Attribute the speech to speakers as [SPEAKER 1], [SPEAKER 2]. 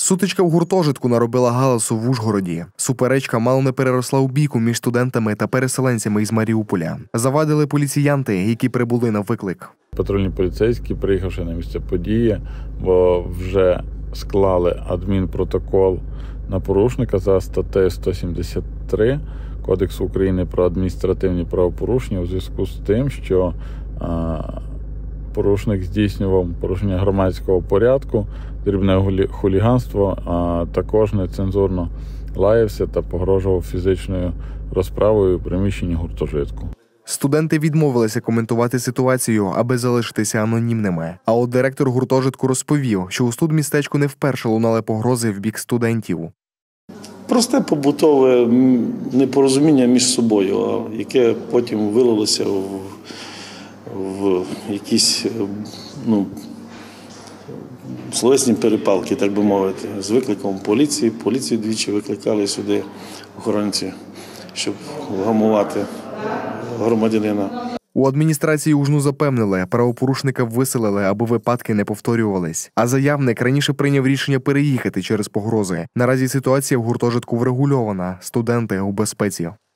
[SPEAKER 1] Сутичка в гуртожитку наробила галасу в Ужгороді. Суперечка мало не переросла у бійку між студентами та переселенцями із Маріуполя. Завадили поліціянти, які прибули на виклик.
[SPEAKER 2] Патрульні поліцейські, приїхавши на місце події, бо вже склали адмінпротокол на порушника за статтею 173 Кодексу України про адміністративні правопорушення у зв'язку з тим, що порушник здійснював порушення громадського порядку, дрібне хуліганство, а також нецензурно лаявся та погрожував фізичною розправою у приміщенні гуртожитку.
[SPEAKER 1] Студенти відмовилися коментувати ситуацію, аби залишитися анонімними. А от директор гуртожитку розповів, що у студмістечку не вперше лунали погрози в бік студентів.
[SPEAKER 3] Просте побутове непорозуміння між собою, яке потім вилилося в якісь словесні перепалки, так би мовити, з викликом поліції. Поліцію двічі викликали сюди охоронці, щоб вгамувати громадянина.
[SPEAKER 1] У адміністрації Ужну запевнили, правопорушника виселили, аби випадки не повторювались. А заявник раніше прийняв рішення переїхати через погрози. Наразі ситуація в гуртожитку врегульована, студенти у безпеці.